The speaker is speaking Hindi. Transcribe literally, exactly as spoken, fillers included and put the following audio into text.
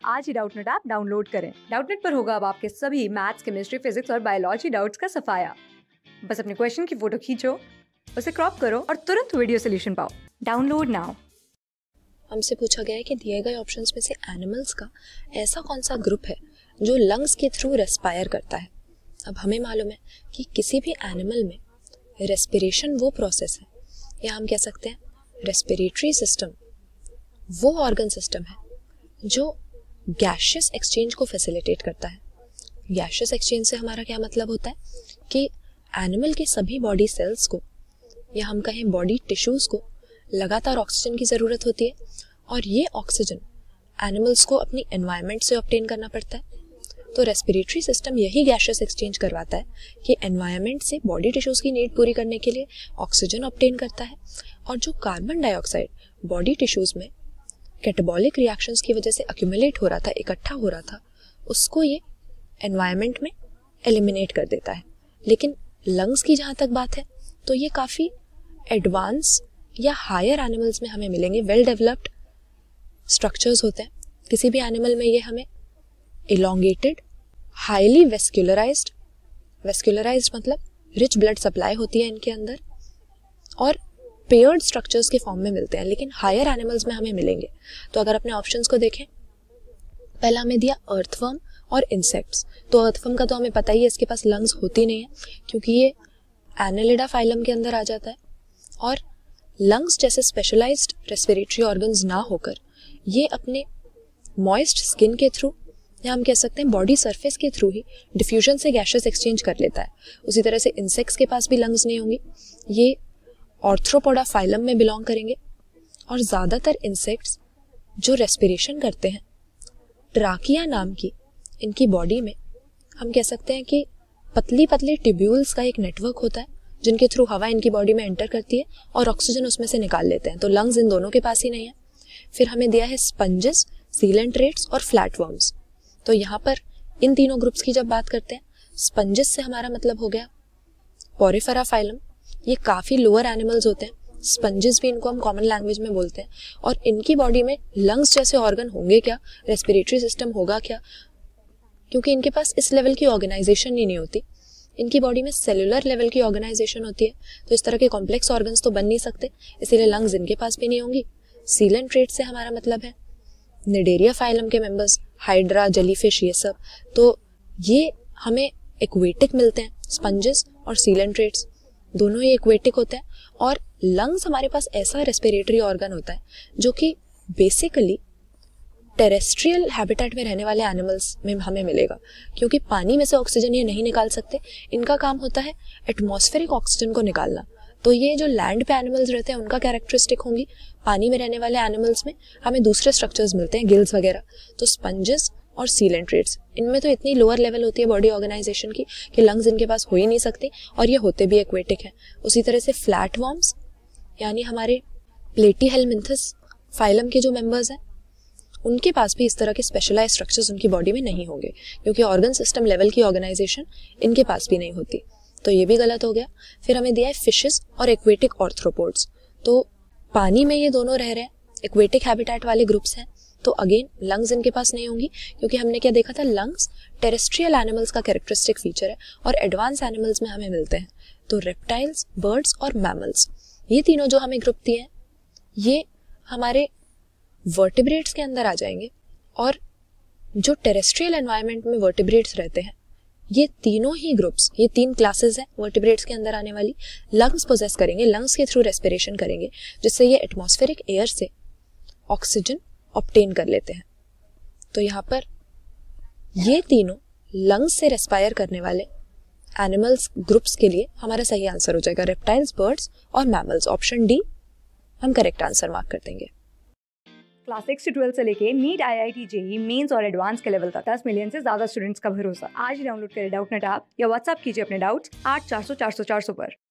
आज ही डाउटनेट ऐप डाउनलोड करें। डाउटनेट पर होगा अब आपके सभी मैथ्स, केमिस्ट्री, फिजिक्स और बायोलॉजी डाउट्स का सफाया। बस अपने क्वेश्चन की फोटो खींचो, उसे क्रॉप करो और तुरंत वीडियो सोल्यूशन पाओ। Download now. हमसे पूछा गया है कि दिए गए ऑप्शंस में से एनिमल्स का ऐसा कौन सा ग्रुप है जो लंग्स के थ्रू रेस्पायर करता है। अब हमें मालूम है कि किसी भी एनिमल में रेस्पिरेशन वो प्रोसेस है, या हम कह सकते हैं रेस्पिरेटरी सिस्टम वो ऑर्गन सिस्टम है जो गैशियस एक्सचेंज को फैसिलिटेट करता है। गैशियस एक्सचेंज से हमारा क्या मतलब होता है कि एनिमल के सभी बॉडी सेल्स को, या हम कहें बॉडी टिश्यूज को, लगातार ऑक्सीजन की ज़रूरत होती है, और ये ऑक्सीजन एनिमल्स को अपनी एनवायरनमेंट से ऑब्टेन करना पड़ता है। तो रेस्पिरेटरी सिस्टम यही गैशियस एक्सचेंज करवाता है कि एनवायरनमेंट से बॉडी टिश्यूज की नीड पूरी करने के लिए ऑक्सीजन ऑब्टेन करता है, और जो कार्बन डाइऑक्साइड बॉडी टिश्यूज में कैटाबॉलिक रिएक्शंस की वजह से अक्यूमुलेट हो रहा था, इकट्ठा हो रहा था, उसको ये एनवायरनमेंट में एलिमिनेट कर देता है। लेकिन लंग्स की जहाँ तक बात है तो ये काफ़ी एडवांस या हायर एनिमल्स में हमें मिलेंगे। वेल डेवलप्ड स्ट्रक्चर्स होते हैं किसी भी एनिमल में। ये हमें इलोंगेटेड, हाईली वेस्कुलराइज्ड, वेस्कुलराइज्ड मतलब रिच ब्लड सप्लाई होती है इनके अंदर, और पेयर्ड स्ट्रक्चर्स के फॉर्म में मिलते हैं, लेकिन हायर एनिमल्स में हमें मिलेंगे। तो अगर अपने ऑप्शंस को देखें, पहला हमें दिया अर्थवर्म और इंसेक्ट्स। तो अर्थवर्म का तो हमें पता ही है, इसके पास लंग्स होती नहीं है क्योंकि ये एनालिडा फाइलम के अंदर आ जाता है, और लंग्स जैसे स्पेशलाइज्ड रेस्पिरेटरी ऑर्गन्स ना होकर ये अपने मॉइस्ट स्किन के थ्रू, या हम कह सकते हैं बॉडी सरफेस के थ्रू ही डिफ्यूजन से गैशियस एक्सचेंज कर लेता है। उसी तरह से इंसेक्ट्स के पास भी लंग्स नहीं होंगी, ये ऑर्थ्रोपोडा फाइलम में बिलोंग करेंगे, और ज़्यादातर इंसेक्ट्स जो रेस्पिरेशन करते हैं, ट्राकिया नाम की इनकी बॉडी में हम कह सकते हैं कि पतली पतली ट्यूब्यूल्स का एक नेटवर्क होता है जिनके थ्रू हवा इनकी बॉडी में एंटर करती है और ऑक्सीजन उसमें से निकाल लेते हैं। तो लंग्स इन दोनों के पास ही नहीं है। फिर हमें दिया है स्पंजेस, सीलेंट्रेट्स और फ्लैटवर्म्स। तो यहाँ पर इन तीनों ग्रुप्स की जब बात करते हैं, स्पंजेस से हमारा मतलब हो गया पोरिफेरा फाइलम। ये काफ़ी लोअर एनिमल्स होते हैं, स्पंजेस भी इनको हम कॉमन लैंग्वेज में बोलते हैं, और इनकी बॉडी में लंग्स जैसे ऑर्गन होंगे क्या, रेस्पिरेटरी सिस्टम होगा क्या, क्योंकि इनके पास इस लेवल की ऑर्गेनाइजेशन ही नहीं होती। इनकी बॉडी में सेलुलर लेवल की ऑर्गेनाइजेशन होती है, तो इस तरह के कॉम्प्लेक्स ऑर्गन्स तो बन नहीं सकते, इसीलिए लंग्स इनके पास भी नहीं होंगी। सीलेंट्रेट से हमारा मतलब है निडेरिया फाइलम के मेंबर्स, हाइड्रा, जेलीफिश, ये सब। तो ये हमें एक्वेटिक मिलते हैं, स्पंजेस और सीलेंट्रेट्स दोनों ही एक्वेटिक होते हैं। और लंग्स हमारे पास ऐसा रेस्पिरेटरी ऑर्गन होता है जो कि बेसिकली टेरेस्ट्रियल हैबिटेट में रहने वाले एनिमल्स में हमें मिलेगा, क्योंकि पानी में से ऑक्सीजन ये नहीं निकाल सकते। इनका काम होता है एटमॉस्फेरिक ऑक्सीजन को निकालना। तो ये जो लैंड पे एनिमल्स रहते हैं उनका कैरेक्टरिस्टिक होंगी। पानी में रहने वाले एनिमल्स में हमें दूसरे स्ट्रक्चर्स मिलते हैं, गिल्स वगैरह। तो स्पंजेस और सीलेंट्रेट्स, इनमें तो इतनी लोअर लेवल होती है बॉडी ऑर्गेनाइजेशन की कि लंग्स इनके पास हो ही नहीं सकती, और ये होते भी एक्वेटिक हैं। उसी तरह से फ्लैटवर्म्स, यानी हमारे प्लेटीहेलमिंथस फाइलम के जो मेंबर्स हैं, उनके पास भी इस तरह के स्पेशलाइज स्ट्रक्चर्स उनकी बॉडी में नहीं होंगे, क्योंकि ऑर्गन सिस्टम लेवल की ऑर्गेनाइजेशन इनके पास भी नहीं होती। तो ये भी गलत हो गया। फिर हमें दिया है फिशेस और एक्वेटिक ऑर्थ्रोपोड्स। तो पानी में ये दोनों रह रहे हैं, एक्वेटिक हैबिटेट वाले ग्रुप्स हैं, तो अगेन लंग्स इनके पास नहीं होंगी, क्योंकि हमने क्या देखा था, लंग्स टेरेस्ट्रियल एनिमल्स का कैरेक्टरिस्टिक फीचर है, और एडवांस एनिमल्स में हमें मिलते हैं। तो रेप्टाइल्स, बर्ड्स और मैमल्स, ये तीनों जो हमें ग्रुप दिए हैं, ये हमारे वर्टिब्रेट्स के अंदर आ जाएंगे। और जो टेरेस्ट्रियल एनवायरनमेंट में वर्टिब्रेट्स रहते हैं, ये तीनों ही ग्रुप्स, ये तीन क्लासेस हैं वर्टिब्रेट्स के अंदर आने वाली, लंग्स पोजेस करेंगे, लंग्स के थ्रू रेस्पिरेशन करेंगे, जिससे ये एटमॉस्फेरिक एयर से ऑक्सीजन ऑब्टेन कर लेते हैं। तो यहाँ पर ये तीनों लंग्स से रेस्पायर करने वाले एनिमल्स ग्रुप्स के लिए हमारा सही आंसर हो जाएगा रेप्टाइल्स, बर्ड्स और मैमल्स। ऑप्शन डी हम करेक्ट आंसर मार्क कर देंगे। क्लास सिक्स से ट्वेल्थ से लेके NEET, I I T, JEE mains और एडवांस के लेवल तक दस मिलियन से ज्यादा स्टूडेंट्स का भरोसा। आज ही डाउनलोड करें डाउटनेट ऐप या व्हाट्सएप कीजिए अपने डाउट्स आठ चार सौ चार सौ चार सौ पर।